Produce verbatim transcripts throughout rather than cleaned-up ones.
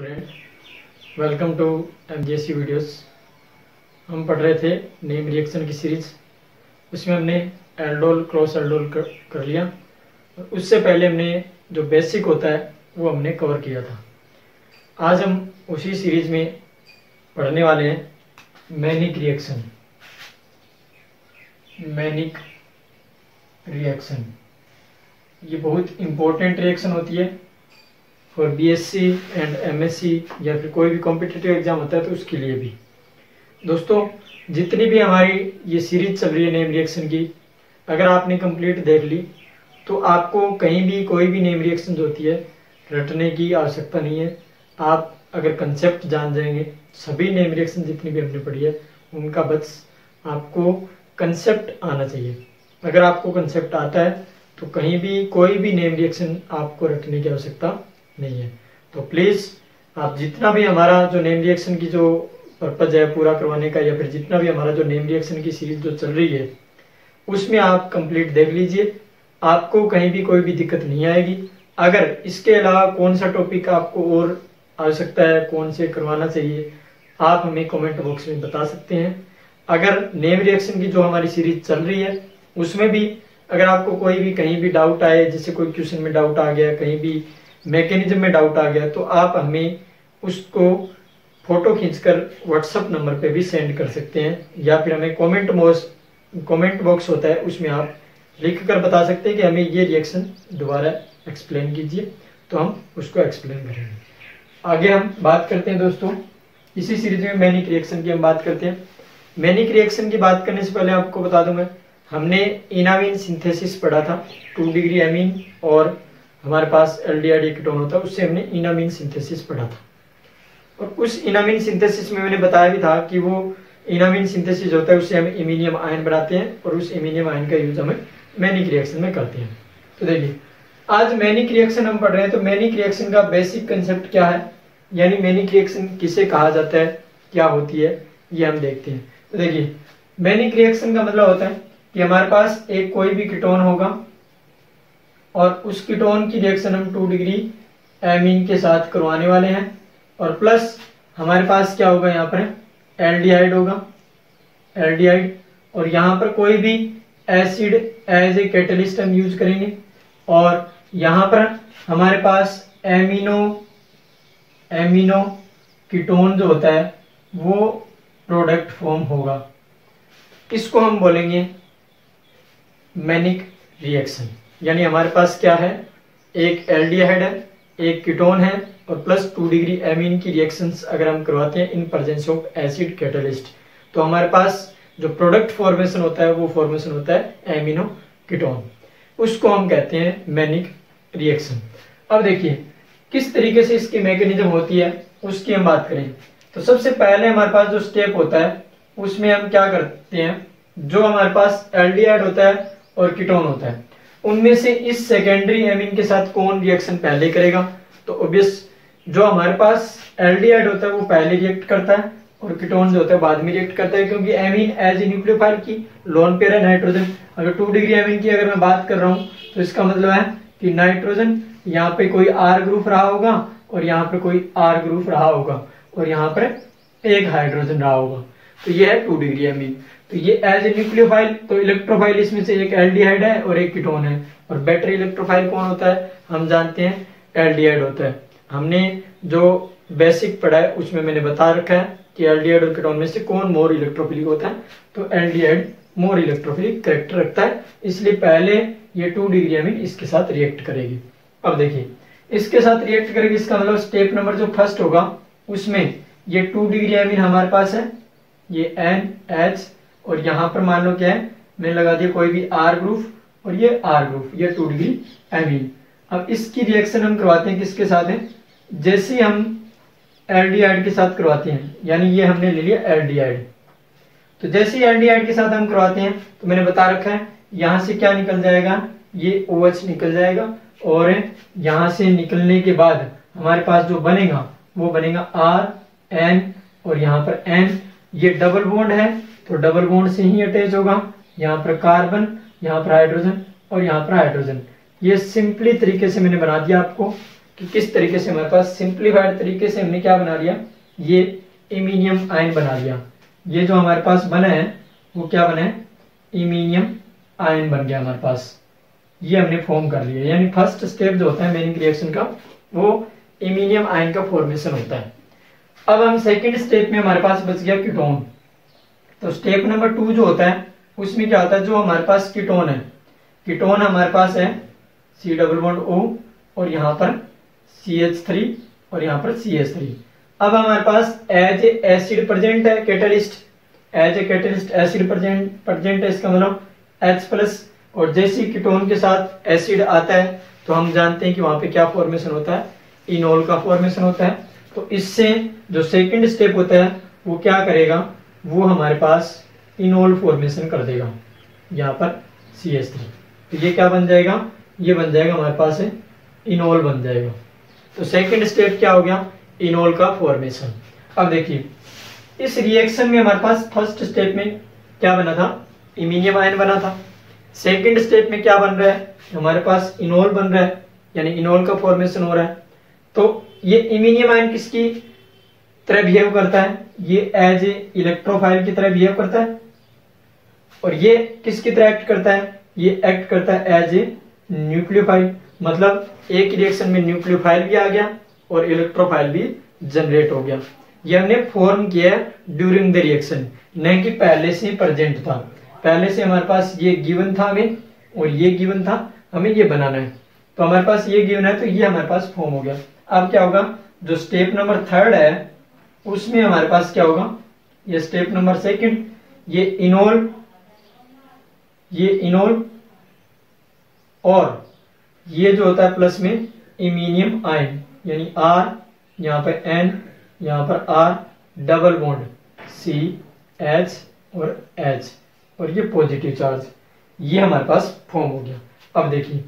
Student, welcome to MGSC videos. हम पढ़ रहे थे नेम रिएक्शन की सीरीज। उसमें हमने एल्डोल क्रॉस एल्डोल कर, कर लिया। उससे पहले हमने जो बेसिक होता है वो हमने कवर किया था। आज हम उसी सीरीज में पढ़ने वाले हैं मैनिक रिएक्शन। मैनिक रिएक्शन ये बहुत इम्पोर्टेंट रिएक्शन होती है फॉर बीएससी एंड एमएससी या फिर कोई भी कॉम्पिटिटिव एग्जाम होता है तो उसके लिए भी। दोस्तों, जितनी भी हमारी ये सीरीज चल रही है नेम रिएक्शन की, अगर आपने कंप्लीट देख ली तो आपको कहीं भी कोई भी नेम रिएक्शन होती है रटने की आवश्यकता नहीं है। आप अगर कंसेप्ट जान जाएंगे, सभी नेम रिएक्शन जितनी भी हमने पढ़ी है उनका बस आपको कंसेप्ट आना चाहिए। अगर आपको कंसेप्ट आता है तो कहीं भी कोई भी नेम रिएक्शन आपको रटने की आवश्यकता नहीं है। तो प्लीज़ आप जितना भी हमारा जो नेम रिएक्शन की जो पर्पज है पूरा करवाने का, या फिर जितना भी हमारा जो नेम रिएक्शन की सीरीज जो चल रही है उसमें आप कंप्लीट देख लीजिए। आपको कहीं भी कोई भी दिक्कत नहीं आएगी। अगर इसके अलावा कौन सा टॉपिक आपको और आवश्यकता है, कौन से करवाना चाहिए, आप हमें कमेंट बॉक्स में बता सकते हैं। अगर नेम रिएक्शन की जो हमारी सीरीज चल रही है उसमें भी अगर आपको कोई भी कहीं भी डाउट आए, जैसे कोई क्वेश्चन में डाउट आ गया, कहीं भी मैकेनिज्म में डाउट आ गया, तो आप हमें उसको फोटो खींचकर व्हाट्सएप नंबर पे भी सेंड कर सकते हैं, या फिर हमें कमेंट बॉक्स कमेंट बॉक्स होता है उसमें आप लिख कर बता सकते हैं कि हमें ये रिएक्शन दोबारा एक्सप्लेन कीजिए, तो हम उसको एक्सप्लेन करेंगे। आगे हम बात करते हैं दोस्तों, इसी सीरीज में मैनिक रिएक्शन की हम बात करते हैं। मैनिक रिएक्शन की बात करने से पहले आपको बता दूं, मैं हमने इनामीन सिंथेसिस पढ़ा था। टू डिग्री एमीन और हमारे पास एल्डिहाइड कीटोन होता है, उससे हमने इनामीन सिंथेसिस पढ़ा था। और उस इनामीन सिंथेसिस में मैंने बताया भी था कि वो इनामीन सिंथेसिस होता है उससे हम इमीनियम आयन बनाते हैं, और उस इमीनियम आयन का यूज हमें मैनिक रिएक्शन में करते हैं। तो देखिए, आज मैनिक रिएक्शन हम पढ़ रहे हैं। तो मैनिक रिएक्शन का बेसिक कंसेप्ट क्या है, यानी मैनिक रिएक्शन किसे कहा जाता है, क्या होती है, ये हम देखते हैं। तो देखिए, मैनिक रिएक्शन का मतलब होता है कि हमारे पास एक कोई भी कीटोन होगा और उस कीटोन की रिएक्शन हम टू डिग्री एमीन के साथ करवाने वाले हैं, और प्लस हमारे पास क्या होगा, यहाँ पर एल्डिहाइड होगा, एल्डिहाइड, और यहाँ पर कोई भी एसिड एज ए कैटलिस्ट हम यूज करेंगे, और यहाँ पर हमारे पास एमिनो एमिनो कीटोन जो होता है वो प्रोडक्ट फॉर्म होगा। इसको हम बोलेंगे मैनिक रिएक्शन। यानी हमारे पास क्या है, एक एल्डिहाइड है, एक कीटोन है, और प्लस टू डिग्री एमीन की रिएक्शंस अगर हम करवाते हैं in presence of acid catalyst, तो हमारे पास जो प्रोडक्ट फॉर्मेशन होता है वो फॉर्मेशन होता है एमिनो कीटोन। उसको हम कहते हैं मैनिक रिएक्शन। अब देखिए किस तरीके से इसकी मैकेनिज्म होती है उसकी हम बात करें तो सबसे पहले हमारे पास जो स्टेप होता है उसमें हम क्या करते हैं, जो हमारे पास एल्डिहाइड होता है और कीटोन होता है उनमें से इस सेकेंडरी एमीन के साथ कौन रिएक्शन पहले करेगा, तो ऑब्वियस जो हमारे पास एल्डिहाइड होता है वो पहले रिएक्ट करता है और कीटोन जो होता है बाद में रिएक्ट करता है, क्योंकि एमीन एज ए न्यूक्लियोफाइल की लोन पेयर है नाइट्रोजन। अगर टू डिग्री एमीन की अगर मैं बात कर रहा हूँ तो इसका मतलब है कि नाइट्रोजन यहाँ पे कोई आर ग्रुप रहा होगा और यहाँ पे कोई आर ग्रुप रहा होगा और यहाँ पर एक हाइड्रोजन रहा होगा, तो ये है टू डिग्री एमीन। तो ये एज ए न्यूक्लियोफाइल, तो इलेक्ट्रोफाइल इसमें से एक एल्डिहाइड है और एक कीटोन है, और बैटरी इलेक्ट्रोफाइल कौन होता है, हम जानते हैं एल्डिहाइड होता है। हमने जो बेसिक पढ़ा है उसमें मैंने बता रखा है कि एल्डिहाइड और कीटोन में से कौन मोर इलेक्ट्रोफिलिक होता है, तो एल्डिहाइड मोर इलेक्ट्रोफिलिक कैरेक्टर रखता है, इसलिए पहले ये टू डिग्री एमीन इसके साथ रिएक्ट करेगी। अब देखिए इसके साथ रिएक्ट करेगी, इसका मतलब स्टेप नंबर जो फर्स्ट होगा उसमें ये टू डिग्री एमीन हमारे पास है, ये एन एच, और यहाँ पर मान लो क्या है, मैंने लगा दिया कोई भी आर ग्रुप और ये आर ग्रुप, ये टू डिग्री एमीन। अब इसकी रिएक्शन हम करवाते हैं किसके साथ है, जैसे हम एल्डिहाइड के साथ करवाते हैं, यानी ये हमने ले लिया एल्डिहाइड, तो जैसे ही एल्डिहाइड के साथ हम करवाते हैं तो मैंने बता रखा है यहाँ से क्या निकल जाएगा, ये OH निकल जाएगा, और यहाँ से निकलने के बाद हमारे पास जो बनेगा वो बनेगा आर एन, और यहाँ पर एन, ये डबल बॉन्ड है तो डबल बॉन्ड से ही अटैच होगा, यहाँ पर कार्बन, यहाँ पर हाइड्रोजन और यहाँ पर हाइड्रोजन। ये सिंपली तरीके से मैंने बना दिया आपको। कि किस तरीके से हमारे पास सिंप्लीफाइड तरीके से हमने क्या बना लिया, ये इमीनियम आयन बना लिया। ये जो हमारे पास बना है वो क्या बना है, इमीनियम आयन बन गया हमारे पास, ये हमने फॉर्म कर लिया। यानी फर्स्ट स्टेप जो होता है मैनिक रिएक्शन का वो इमीनियम आयन का फॉर्मेशन होता है। अब हम सेकंड स्टेप में हमारे पास बच गया कीटोन। तो स्टेप नंबर टू जो होता है उसमें क्या होता है, जो हमारे पास कीटोन है, कीटोन हमारे पास है सी डबल बॉन्ड ओ और यहाँ पर सी एच थ्री और यहाँ पर सी एच थ्री। अब हमारे पास एज ए एसिड प्रेजेंट है catalyst, as a catalyst acid present present है, इसका मतलब H प्लस। और जैसे कीटोन के साथ एसिड आता है तो हम जानते हैं कि वहां पे क्या फॉर्मेशन होता है, इनोल का फॉर्मेशन होता है। तो इससे जो सेकंड स्टेप होता है वो क्या करेगा, वो हमारे पास इनोल फॉर्मेशन कर देगा, यहाँ पर सी एच थ्री। तो ये क्या बन जाएगा, ये बन जाएगा हमारे पास है इनोल बन जाएगा। तो सेकंड स्टेप क्या हो गया, इनोल का फॉर्मेशन। अब देखिए इस रिएक्शन में हमारे पास फर्स्ट स्टेप में क्या बना था, इमीनियम आयन बना था। सेकंड स्टेप में क्या बन रहा है, हमारे पास इनोल बन रहा है, यानी इनोल का फॉर्मेशन हो रहा है। तो ये इमीनियम आयन किसकी तरह बिहेव करता है, ये एज ए इलेक्ट्रोफाइल की तरह बिहेव करता है। और ये किसकी तरह एक्ट करता है, ये एक्ट करता है एज ए न्यूक्लियोफाइल। मतलब एक रिएक्शन में न्यूक्लियोफाइल भी आ गया और इलेक्ट्रोफाइल भी जनरेट हो गया। ये हमने फॉर्म किया ड्यूरिंग द रिएक्शन, न कि पहले से प्रेजेंट था। पहले से हमारे पास ये गिवन था हमें और ये गिवन था, हमें ये बनाना है। तो हमारे पास ये गिवन है तो ये हमारे पास फॉर्म हो गया। अब क्या होगा, जो स्टेप नंबर थर्ड है उसमें हमारे पास क्या होगा, ये स्टेप नंबर सेकंड, ये इनोल, ये इनोल और ये जो होता है प्लस में इमीनियम आयन, यानी आर, यहाँ पर एन, यहाँ पर R, double bond C H और एच, और ये पॉजिटिव चार्ज, ये हमारे पास फॉर्म हो गया। अब देखिए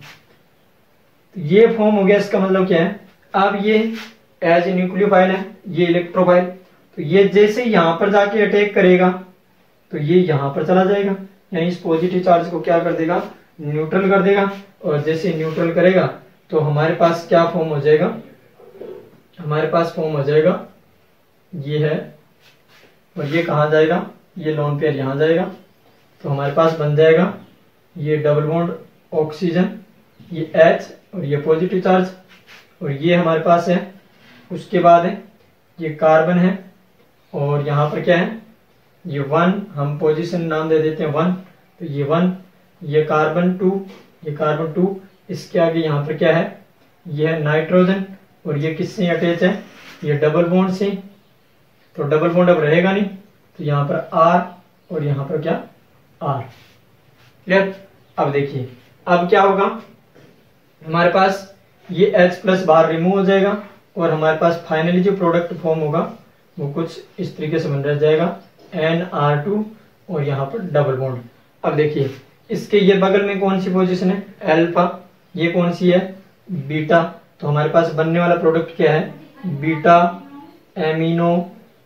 ये फॉर्म हो गया, इसका मतलब क्या है, अब ये एज न्यूक्लियोफाइल है, ये इलेक्ट्रोफाइल। तो ये जैसे यहां पर जाके अटैक करेगा तो ये यहां पर चला जाएगा, यानी इस पॉजिटिव चार्ज को क्या कर देगा, न्यूट्रल कर देगा। और जैसे न्यूट्रल करेगा तो हमारे पास क्या फॉर्म हो जाएगा, हमारे पास फॉर्म हो जाएगा ये है, और ये कहाँ जाएगा, ये लोन पेयर यहां जाएगा। तो हमारे पास बन जाएगा ये डबल बॉन्ड ऑक्सीजन, ये H और ये पॉजिटिव चार्ज, और ये हमारे पास है। उसके बाद है ये कार्बन है, और यहाँ पर क्या है, ये वन, हम पोजीशन नाम दे देते हैं वन। तो ये वन, ये कार्बन टू, ये कार्बन टू, इसके आगे यहाँ पर क्या है, ये है नाइट्रोजन, और ये किससे अटैच है, ये डबल बॉन्ड से। तो डबल बॉन्ड अब रहेगा नहीं, तो यहाँ पर R और यहाँ पर क्या, R। क्लियर। अब देखिए अब क्या होगा, हमारे पास ये H प्लस बाहर रिमूव हो जाएगा, और हमारे पास फाइनली जो प्रोडक्ट फॉर्म होगा वो कुछ इस तरीके से बन रह जाएगा एन आर टू और यहाँ पर डबल बॉन्ड। अब देखिए इसके ये बगल में कौन सी पोजीशन है, अल्फा, ये कौन सी है, बीटा। तो हमारे पास बनने वाला प्रोडक्ट क्या है, beta amino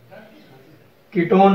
ketone,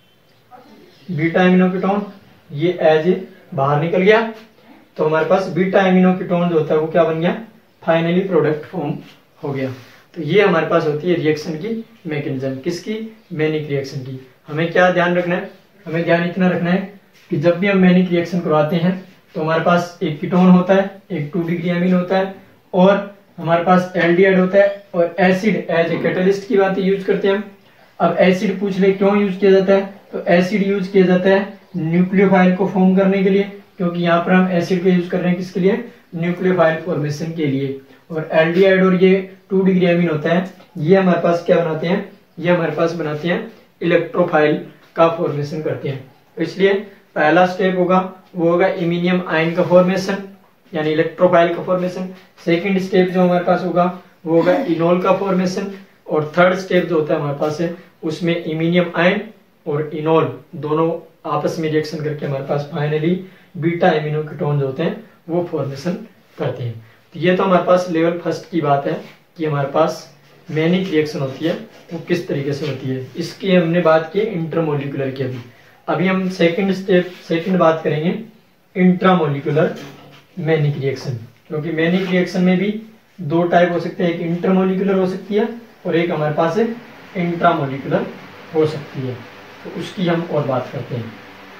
beta amino ketone, ये एज ए बाहर निकल गया। तो हमारे पास बीटा एमिनो कीटोन जो होता है वो क्या बन गया, फाइनली प्रोडक्ट फॉर्म हो गया। तो ये हमारे पास होती है रिएक्शन की मैकेनिज्म, किसकी, मैनिक रिएक्शन की। हमें क्या ध्यान रखना है, हमें ध्यान इतना रखना है कि जब भी हम मैनिक रिएक्शन करवाते हैं तो हमारे पास एक कीटोन होता है, एक टू डिग्री एमीन होता है, और हमारे पास एल्डिहाइड होता है, और एसिड एज ए कैटलिस्ट की बात यूज करते हैं हम। अब एसिड पूछ ले क्यों यूज किया जाता है, तो एसिड यूज किया जाता है न्यूक्लियोफाइल को फॉर्म करने के लिए, क्योंकि यहाँ पर हम एसिड का यूज कर रहे हैं किसके लिए, न्यूक्लियोफाइल फॉर्मेशन के लिए। और एल्डिहाइड और ये टू डिग्री एमीन होता है, ये हमारे पास क्या बनाते हैं, ये हमारे पास बनाते हैं इलेक्ट्रोफाइल का फॉर्मेशन करते हैं। तो इसलिए पहला स्टेप होगा वो होगा इमीनियम आयन का फॉर्मेशन, यानी इलेक्ट्रोफाइल का फॉर्मेशन। सेकंड स्टेप जो हमारे पास होगा वो होगा इनोल का फॉर्मेशन, और थर्ड स्टेप जो होता है हमारे पास है उसमें इमीनियम आयन और इनोल दोनों आपस में रिएक्शन करके हमारे पास फाइनली बीटा एमिनो कीटोन जो होते हैं वो फॉर्मेशन करते हैं। तो ये तो हमारे पास लेवल फर्स्ट की बात है कि हमारे पास मैनिक रिएक्शन होती है वो किस तरीके से होती है। इसकी हमने बात की इंटरमोलिकुलर की। अभी अभी हम सेकंड स्टेप सेकंड बात करेंगे इंट्रामोलिकुलर मैनिक रिएक्शन, क्योंकि मैनिक रिएक्शन में भी दो टाइप हो सकते हैं, एक इंटरमोलिकुलर हो सकती है और एक हमारे पास इंट्रामोलिकुलर हो सकती है। तो उसकी हम और बात करते हैं।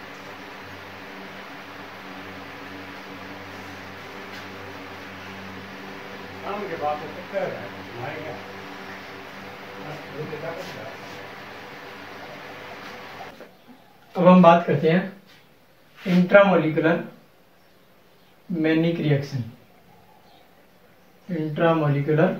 अब हम बात करते हैं intramolecular Mannich reaction. Intramolecular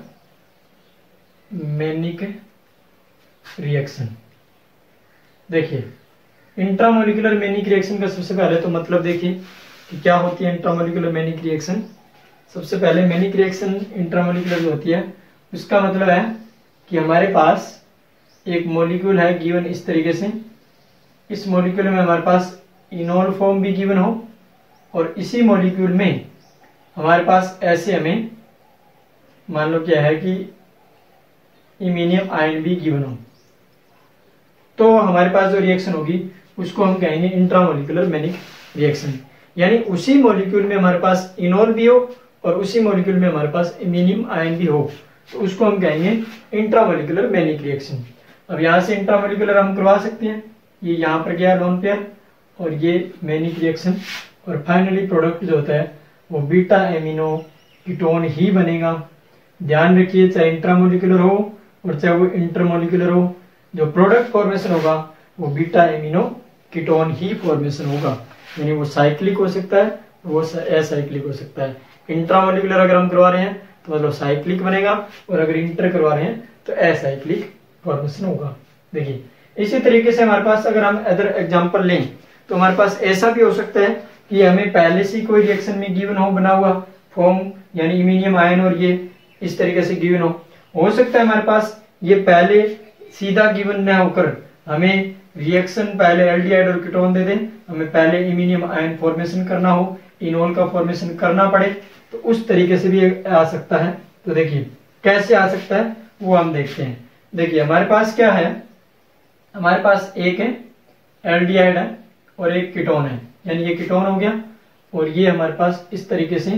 Mannich reaction, देखिए इंट्रामोलिकुलर मैनिक रिएक्शन का सबसे पहले तो मतलब देखिए कि क्या होती है इंट्रामोलिकुलर मैनिक रिएक्शन। सबसे पहले मैनिक रिएक्शन इंट्रामोलिकुलर जो होती है उसका मतलब है कि हमारे पास एक मॉलिक्यूल है गिवन इस तरीके से, इस मॉलिक्यूल में हमारे पास इनोल फॉर्म भी गिवन हो और इसी मॉलिक्यूल में हमारे पास ऐसे हमें मान लो क्या है कि इमीनियम आयन भी गिवन हो, तो हमारे पास जो रिएक्शन होगी उसको हम कहेंगे इंट्रामोलिकुलर मैनिक रिएक्शन। यानी उसी मॉलिक्यूल में हमारे पास इनोल भी हो और उसी मॉलिक्यूल में हमारे पास इमीनियम आयन भी हो, तो उसको हम कहेंगे इंट्रामोलिकुलर मैनिक रिएक्शन। अब यहाँ से इंट्रामोलिकुलर हम करवा सकते हैं, ये यहाँ पर गया लोन पेयर और ये मैनिक रिएक्शन, और फाइनली प्रोडक्ट जो होता है वो बीटा एमिनो कीटोन ही बनेगा। ध्यान रखिए चाहे इंट्रामोलिकुलर हो और चाहे वो इंटरमोलिकुलर हो, जो प्रोडक्ट फॉर्मेशन होगा वो बीटा एमिनो कीटोन ही फॉर्मेशन होगा। यानी वो साइक्लिक हो सकता है, वो असाइक्लिक हो सकता है। इंट्रामोलिकुलर अगर हम करवा रहे हैं तो मतलब साइक्लिक बनेगा और अगर इंटर करवा रहे हैं तो असाइक्लिक फॉर्मेशन होगा। देखिए इसी तरीके से हमारे पास अगर हम अदर एग्जांपल लें तो हमारे पास ऐसा भी हो सकता है कि हमें पहले से कोई रिएक्शन में गिवन हो बना हुआ फॉर्म, यानी इमीनियम आयन और ये इस तरीके से गिवन हो हो सकता है हमारे पास ये पहले सीधा गिवन न होकर हमें रिएक्शन पहले एल्डिहाइड और कीटोन दे दे, हमें पहले इमीनियम आयन फॉर्मेशन करना हो, इनोल का फॉर्मेशन करना पड़े, तो उस तरीके से भी आ सकता है। तो देखिए कैसे आ सकता है वो हम देखते हैं। देखिए हमारे पास क्या है, हमारे पास एक है एल्डिहाइड है और एक कीटोन है, यानी ये कीटोन हो गया और ये हमारे पास इस तरीके से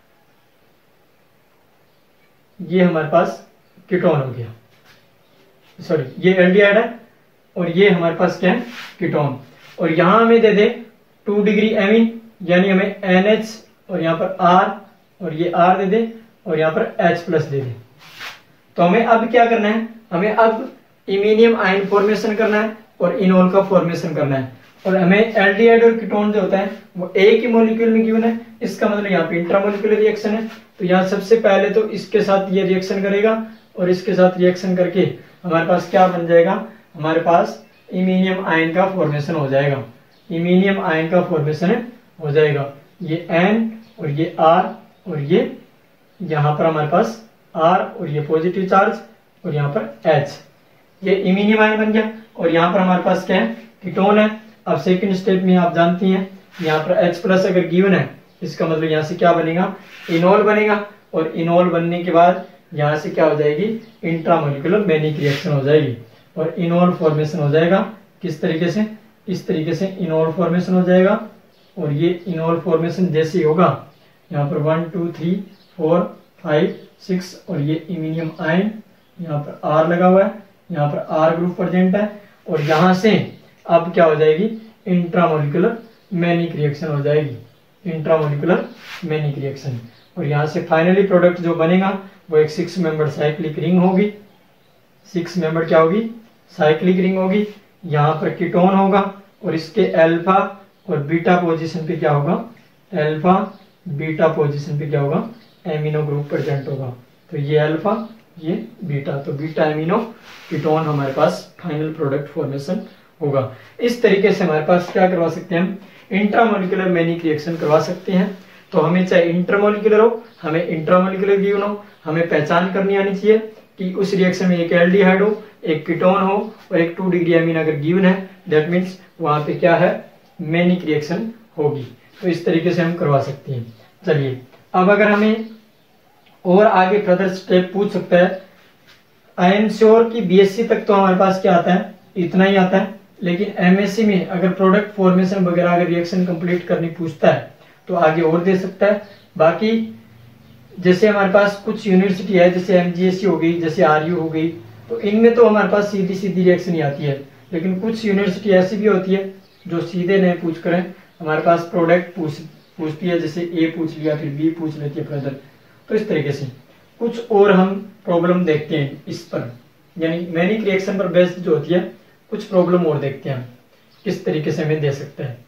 ये हमारे पास कीटोन हो गया, सॉरी ये एल्डिहाइड है और ये हमारे पास क्या है कीटोन, और यहां हमें दे दे टू डिग्री एमीन, यानी हमें एन एच और यहाँ पर R और ये R दे दे और यहाँ पर H प्लस दे दे। तो हमें अब क्या करना है, हमें अब इमीनियम आयन फॉर्मेशन करना है और इनोल का फॉर्मेशन करना है, और हमें एल्डिहाइड और कीटोन जो होता है वो एक ही मॉलिक्यूल में गिवन है। इसका मतलब यहाँ पे इंट्रामोलिकुलर रिएक्शन है, तो यहाँ सबसे पहले तो इसके साथ ये रिएक्शन करेगा और इसके साथ रिएक्शन करके हमारे पास क्या बन जाएगा, हमारे पास इमीनियम आयन का फॉर्मेशन हो जाएगा। इमीनियम आयन का फॉर्मेशन हो जाएगा, ये N और ये R और ये यहाँ पर हमारे पास R और ये पॉजिटिव चार्ज और यहाँ पर H, ये इमीनियम आयन बन गया। और यहाँ पर हमारे पास क्या है कीटोन है। अब सेकंड स्टेप में आप जानती हैं यहाँ पर H प्लस अगर गिवन है, इसका मतलब यहाँ से क्या बनेगा इनोल बनेगा, और इनोल बनने के बाद यहाँ से क्या हो जाएगी इंट्रामोलिकुलर मैनिक रिएक्शन हो जाएगी और इनोल फॉर्मेशन हो जाएगा। किस तरीके से, इस तरीके से इनोल फॉर्मेशन हो जाएगा, और ये इनोल फॉर्मेशन जैसे होगा यहाँ पर one two three four five six और ये इमीनियम आयन यहाँ पर R लगा हुआ है, यहाँ पर R ग्रुप प्रेजेंट है, और यहाँ से अब क्या हो जाएगी इंट्रामोलिकुलर मैनिक रिएक्शन हो जाएगी, इंट्रामोलिकुलर मैनिक रिएक्शन। और यहाँ से फाइनली प्रोडक्ट जो बनेगा वो एक सिक्स मेंबर साइक्लिक रिंग होगी। सिक्स मेंबर क्या होगी साइक्लिक रिंग होगी। यहाँ पर कीटोन होगा और इसके अल्फा और बीटा पोजीशन पे क्या होगा, अल्फा बीटा पोजीशन पे क्या होगा एमिनो ग्रुप प्रेजेंट होगा। तो ये अल्फा ये बीटा, तो बीटा एमिनो कीटोन हमारे पास फाइनल प्रोडक्ट फॉर्मेशन होगा। इस तरीके से हमारे पास क्या करवा सकते हैं हम इंट्रामोलिकुलर मैनिक रिएक्शन करवा सकते हैं। तो हमें चाहे इंटरमोलिकुलर हो, हमें इंट्रामोलिकुलर गिवन हो, हमें पहचान करनी आनी चाहिए कि उस रिएक्शन में एक एल्डिहाइड हो, एक कीटोन हो और एक टू डिग्री अमीन अगर गिवन है, दैट मीन्स वहां पे क्या है मैनिक रिएक्शन होगी। तो इस तरीके से हम करवा सकते हैं। चलिए अब अगर हमें और आगे फर्दर स्टेप पूछ सकता है, आई एम श्योर कि बीएससी तक तो हमारे पास क्या आता है इतना ही आता है, लेकिन एमएससी में अगर प्रोडक्ट फॉर्मेशन वगैरह अगर रिएक्शन कंप्लीट करनी पूछता है तो आगे और दे सकता है। बाकी जैसे हमारे पास कुछ यूनिवर्सिटी है, जैसे एमजीएससी हो गई, जैसे आरयू हो गई, तो इनमें तो हमारे पास सीधी सीधी रिएक्शन ही आती है। लेकिन कुछ यूनिवर्सिटी ऐसी भी होती है जो सीधे नहीं पूछ कर हमारे पास प्रोडक्ट पूछ पूछती है, जैसे ए पूछ लिया, फिर बी पूछ लेती है फर्दर। तो इस तरीके से कुछ और हम प्रॉब्लम देखते हैं इस पर, यानी मैनिक रिएक्शन पर बेस्ड जो होती है कुछ प्रॉब्लम और देखते हैं हम किस तरीके से हमें दे सकते हैं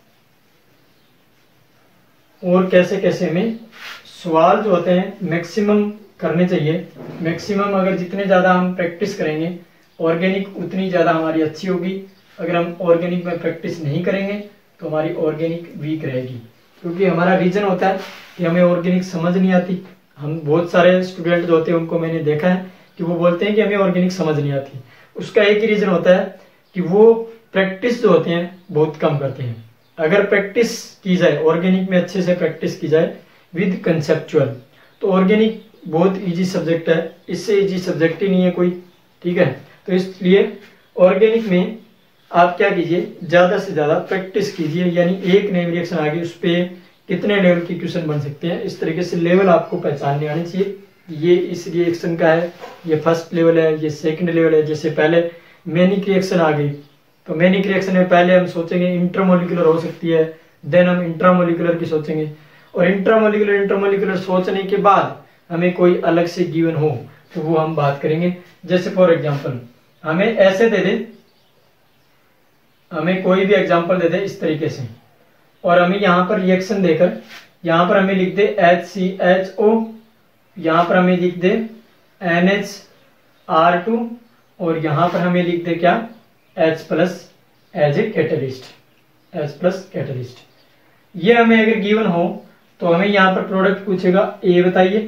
और कैसे कैसे हमें सवाल जो होते हैं मैक्सिमम करने चाहिए। मैक्सिमम अगर जितने ज़्यादा हम प्रैक्टिस करेंगे ऑर्गेनिक उतनी ज़्यादा हमारी अच्छी होगी। अगर हम ऑर्गेनिक में प्रैक्टिस नहीं करेंगे तो हमारी ऑर्गेनिक वीक रहेगी, क्योंकि हमारा रीजन होता है कि हमें ऑर्गेनिक समझ नहीं आती। हम बहुत सारे स्टूडेंट जो होते हैं उनको मैंने देखा है कि वो बोलते हैं कि हमें ऑर्गेनिक समझ नहीं आती। उसका एक ही रीजन होता है कि वो प्रैक्टिस जो होते हैं बहुत कम करते हैं। अगर प्रैक्टिस की जाए ऑर्गेनिक में, अच्छे से प्रैक्टिस की जाए विद कंसेप्चुअल, तो ऑर्गेनिक बहुत इजी सब्जेक्ट है, इससे इजी सब्जेक्ट ही नहीं है कोई, ठीक है। तो इसलिए ऑर्गेनिक में आप क्या कीजिए, ज्यादा से ज्यादा प्रैक्टिस कीजिए, यानी एक नई रिएक्शन आ गई उस पर कितने लेवल की क्वेश्चन बन सकते हैं, इस तरीके से लेवल आपको पहचानने आने चाहिए। ये इस रिएक्शन का है, ये फर्स्ट लेवल है, ये सेकंड लेवल है। जैसे पहले मैनिक रिएक्शन आ गई, तो मैनिक रिएक्शन में पहले हम सोचेंगे इंटरमोलिकुलर हो सकती है, देन हम इंट्रामोलिकुलर की सोचेंगे, और इंट्रामोलिकुलर इंटरमोलिकुलर सोचने के बाद हमें कोई अलग से गिवन हो तो वो हम बात करेंगे। जैसे फॉर एग्जांपल हमें ऐसे दे दे, हमें कोई भी एग्जांपल दे दे इस तरीके से, और हमें यहाँ पर रिएक्शन देकर यहाँ पर हमें लिख दे एच सी एच ओ, यहाँ पर हमें लिख दे एन एच आर टू, और यहाँ पर हमें लिख दे क्या H plus as a catalyst, H plus catalyst. ये हमें अगर गिवन हो तो हमें यहाँ पर प्रोडक्ट पूछेगा ए बताइए,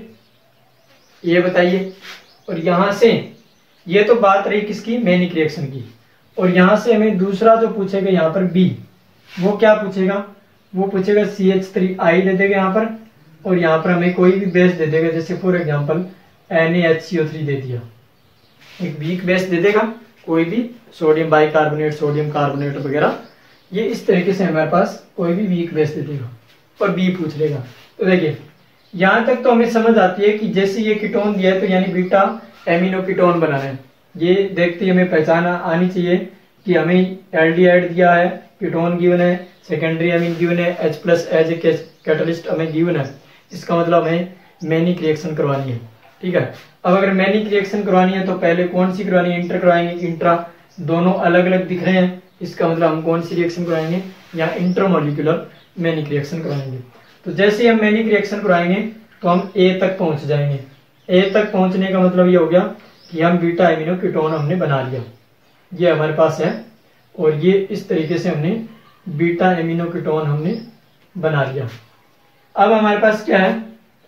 ए बताइए, और यहां से ये तो बात रही किसकी, मैनिक रिएक्शन की, और यहां से हमें दूसरा जो पूछेगा यहाँ पर बी, वो क्या पूछेगा, वो पूछेगा सी एच थ्री आई दे देगा यहाँ पर, और यहाँ पर हमें कोई भी बेस दे देगा, जैसे for example N A H C O three दे दिया, एक वीक बेस दे देगा कोई भी, सोडियम बाइकार्बोनेट, सोडियम कार्बोनेट वगैरह, ये इस तरीके से हमारे पास कोई भी वीक बेस दे देगा और बी पूछ लेगा। तो देखिए यहां तक तो हमें समझ आती है कि जैसे ये कीटोन दिया है तो यानी बीटा एमिनो कीटोन बनाना है, ये देखते ही हमें पहचान आनी चाहिए कि हमें एल्डिहाइड दिया है, कीटोन गिवन है, सेकेंडरी अमीन गिवन है, H plus as a catalyst हमें गिवन है, इसका मतलब हमें मैनिक रिएक्शन करवानी है, ठीक है। अब अगर मैनिक रिएक्शन करवानी है तो पहले कौन सी करवानी है, इंटर करवाएंगे, इंट्रा, दोनों अलग अलग दिख रहे हैं, इसका मतलब हम कौन सी रिएक्शन करवाएंगे, यहाँ इंटरमोलिकुलर मैनिक रिएक्शन करवाएंगे। तो जैसे हम मैनिक रिएक्शन करवाएंगे तो हम ए तक पहुंच जाएंगे। ए तक पहुंचने का मतलब ये हो गया कि हम बीटा एमिनो कीटोन हमने बना लिया, ये हमारे पास है, और ये इस तरीके से हमने बीटा एमिनो कीटोन हमने बना लिया। अब हमारे पास क्या है,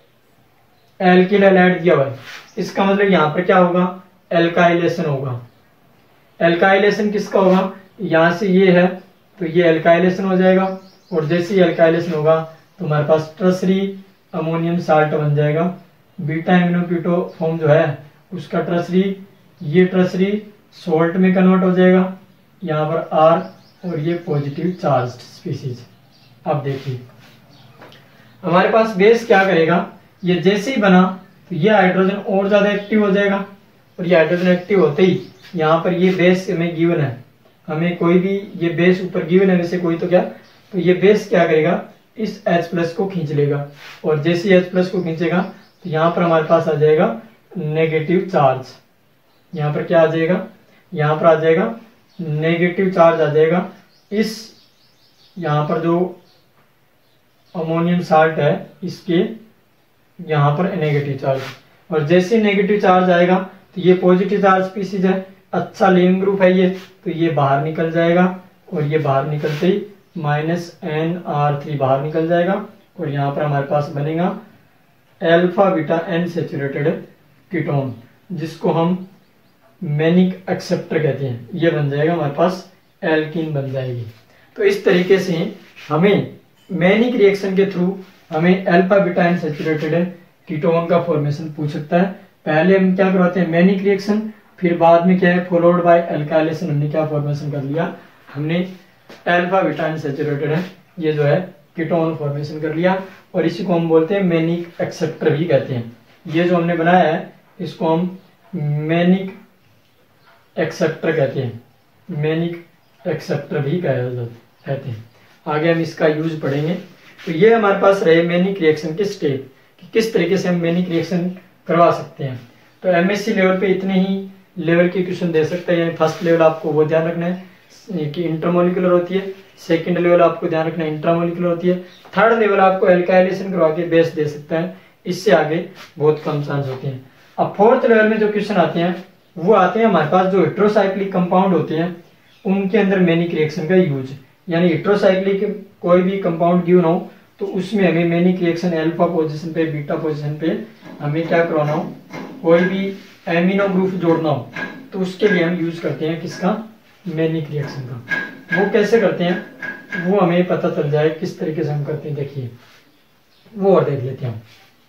एल्किल हैलाइड दिया हुआ है, इसका मतलब यहाँ पर क्या होगा, एल्काइलेशन होगा। एल्काइलेशन किसका होगा, यहाँ से ये है तो ये एल्काइलेशन हो जाएगा, और जैसे ही एल्काइलेशन होगा तो हमारे पास ट्रसरी अमोनियम साल्ट बन जाएगा। बीटा एमिनो कीटो फॉर्म जो है उसका ट्रसरी, ये ट्रसरी सोल्ट में कन्वर्ट हो जाएगा, यहाँ पर आर, और ये पॉजिटिव चार्ज स्पीसीज। अब देखिए हमारे पास बेस क्या करेगा, ये जैसे ही बना तो ये हाइड्रोजन और ज्यादा एक्टिव हो जाएगा, और ये हाइड्रोजन एक्टिव होते ही यहाँ पर ये बेस हमें गिवन है, हमें कोई भी ये बेस ऊपर गिवन है वैसे कोई तो क्या, तो ये बेस क्या करेगा, इस H प्लस को खींच लेगा, और जैसे H प्लस को खींचेगा तो यहाँ पर हमारे पास आ जाएगा नेगेटिव चार्ज। यहाँ पर क्या आ जाएगा, यहाँ पर आ जाएगा नेगेटिव चार्ज आ जाएगा, इस यहाँ पर जो अमोनियम साल्ट है इसके यहाँ पर नेगेटिव चार्ज, और जैसे नेगेटिव चार्ज आएगा तो ये पॉजिटिव चार्ज स्पीसीज है, अच्छा लिविंग ग्रुप है ये, तो ये बाहर निकल जाएगा, और ये बाहर निकलते ही माइनस एन आर थ्री बाहर निकल जाएगा, और यहाँ पर हमारे पास बनेगा alpha beta unsaturated ketone, जिसको हम मैनिक एक्सेप्टर कहते हैं, ये बन जाएगा हमारे पास एल्कीन बन जाएगी। तो इस तरीके से हमें मैनिक रिएक्शन के थ्रू हमें alpha beta unsaturated ketone का फॉर्मेशन पूछ सकता है। पहले हम क्या करवाते हैं, मैनिक रिएक्शन, फिर बाद में क्या है फॉलोड बाय एल्काइलेशन, हमने क्या फॉर्मेशन कर लिया, हमने अल्फा बीटा एन सेचुरेटेड है, ये जो है कीटोन फॉर्मेशन कर लिया, और इसी को हम बोलते हैं मैनिक एक्सेप्टर भी कहते हैं। ये जो हमने बनाया है इसको हम मैनिक एक्सेप्टर कहते हैं, मैनिक एक्सेप्टर भी कहते हैं। आगे हम इसका यूज पढ़ेंगे। तो ये हमारे पास रहे मैनिक रिएक्शन के स्टेप कि किस तरीके से हम मैनिक रिएक्शन करवा सकते हैं। तो एमएससी लेवल पे इतने ही लेवल के क्वेश्चन दे सकते हैं। यानी फर्स्ट लेवल आपको वो ध्यान रखना है कि इंटरमोलिकुलर होती है, सेकंड लेवल आपको ध्यान रखना है इंट्रामोलिकुलर होती है, थर्ड लेवल आपको एल्काइलेशन करवा के बेस दे सकता है। इससे आगे बहुत कम चांस होते हैं। अब फोर्थ लेवल में जो क्वेश्चन आते हैं वो आते हैं हमारे पास जो हेट्रोसाइक्लिक कंपाउंड होते हैं उनके अंदर मैनिक रिएक्शन का यूज। यानी हेट्रोसाइक्लिक कोई भी कंपाउंड गिवन हो तो उसमें हमें मैनिक रिएक्शन अल्फा पोजीशन पे बीटा पोजीशन पे हमें क्या करवाना हो, कोई भी एमिनो ग्रुप जोड़ना हो तो उसके लिए हम यूज करते हैं किसका, मैनिक रिएक्शन का। वो कैसे करते हैं वो हमें पता चल जाए किस तरीके से हम करते हैं, देखिए वो और देख लेते हैं।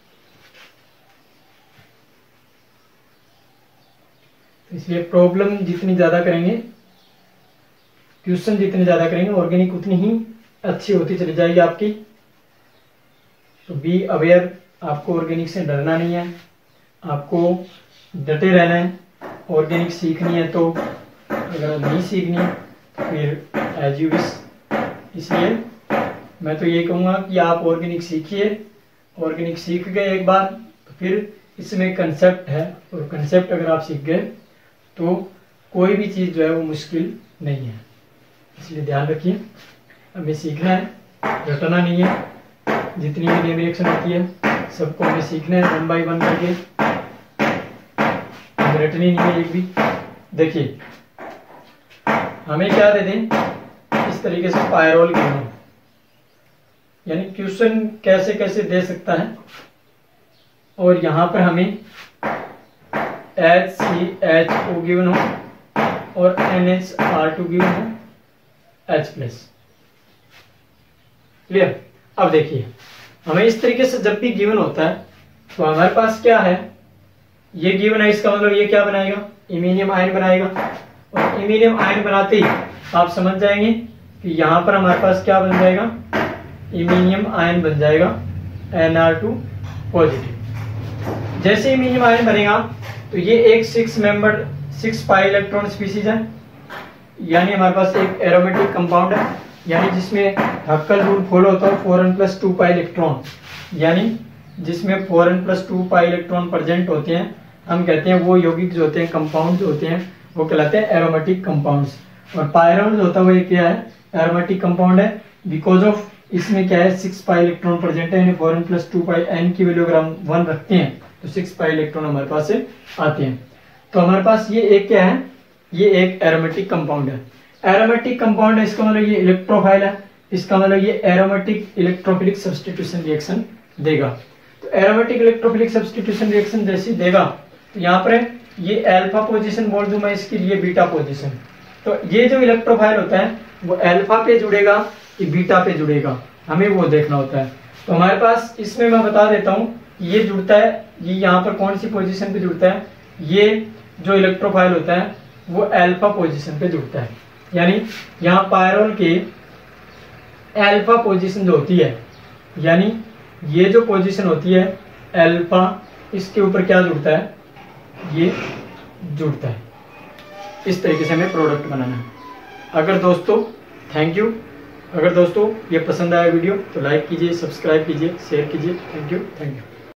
इसलिए प्रॉब्लम जितनी ज्यादा करेंगे, क्वेश्चन जितने ज्यादा करेंगे, ऑर्गेनिक उतनी ही अच्छी होती चली जाएगी आपकी। तो बी अवेयर, आपको ऑर्गेनिक से डरना नहीं है, आपको डटे रहना है। ऑर्गेनिक सीखनी है तो अगर नहीं सीखनी तो फिर एज यू विश। इसलिए मैं तो ये कहूँगा कि आप ऑर्गेनिक सीखिए। ऑर्गेनिक सीख गए एक बार तो फिर इसमें कंसेप्ट है, और कंसेप्ट अगर आप सीख गए तो कोई भी चीज़ जो है वो मुश्किल नहीं है। इसलिए ध्यान रखिए, हमें सीखना है, रटना नहीं है। जितनी भी नेम रिएक्शन होती है सबको हमें सीखना है वन बाय वन करके, रटनी नहीं है एक भी। देखिए हमें क्या दे दें इस तरीके से पायरोल गिवन, यानी क्वेश्चन कैसे कैसे दे सकता है, और यहां पर हमें H C H O given हो और N H R two given हो H प्लस। क्लियर। अब देखिए हमें इस तरीके से जब भी गिवन होता है तो हमारे पास क्या है, ये गिवन है, इसका मतलब ये क्या बनाएगा, इमीनियम आयन बनाएगा। और इमीनियम आयन बनाते ही आप समझ जाएंगे कि यहां पर हमारे पास क्या बन जाएगा, इमीनियम आयन बन जाएगा एन आर टू पॉजिटिव। जैसे इमीनियम आयन बनेगा तो ये एक six member six pi electron species है, यानी हमारे पास एक एरोमेटिक कंपाउंड है, यानी जिसमें हक्कल रूल फॉलो होता है four N plus two pi electron, यानी जिसमें four N plus two pi electron present होते हैं। हम कहते हैं वो यौगिक जो होते हैं, कंपाउंड जो होते हैं वो कहलाते हैं एरोमेटिक कंपाउंड्स। और पायरोल जो होता है वो क्या है, एरोमेटिक कंपाउंड है। बिकॉज ऑफ इसमें क्या है, सिक्स पाई इलेक्ट्रॉन प्रेजेंट है, यानी four N plus two pi, N की वैल्यू अगर हम वन रखते हैं तो सिक्स पाई इलेक्ट्रॉन हमारे पास से आते हैं। तो हमारे पास ये एक क्या है, ये एक एरोमेटिक कंपाउंड है। एरोमेटिक कंपाउंड है, इसका मतलब ये इलेक्ट्रोफाइल है, इसका मतलब ये एरोमेटिक इलेक्ट्रोफिलिक सब्स्टिट्यूशन रिएक्शन देगा। तो एरोमेटिक इलेक्ट्रोफिलिक सब्स्टिट्यूशन रिएक्शन जैसे देगा तो यहाँ पर ये अल्फा पोजीशन बोल दूं मैं इसके लिए, बीटा पोजीशन। तो ये जो इलेक्ट्रोफाइल होता है वो अल्फा पे जुड़ेगा कि बीटा पे जुड़ेगा, हमें वो देखना होता है। तो हमारे पास इसमें मैं बता देता हूँ ये जुड़ता है, ये यहाँ पर कौन सी पोजीशन पे जुड़ता है, ये जो इलेक्ट्रोफाइल होता है वो अल्फा पोजीशन पे जुड़ता है। यानी यहाँ पायरोल के अल्फा पोजीशन जो होती है, यानी ये जो पोजीशन होती है अल्फा, इसके ऊपर क्या जुड़ता है, ये जुड़ता है। इस तरीके से हमें प्रोडक्ट बनाना है। अगर दोस्तों थैंक यू, अगर दोस्तों ये पसंद आया वीडियो तो लाइक कीजिए, सब्सक्राइब कीजिए, शेयर कीजिए। Thank you thank you.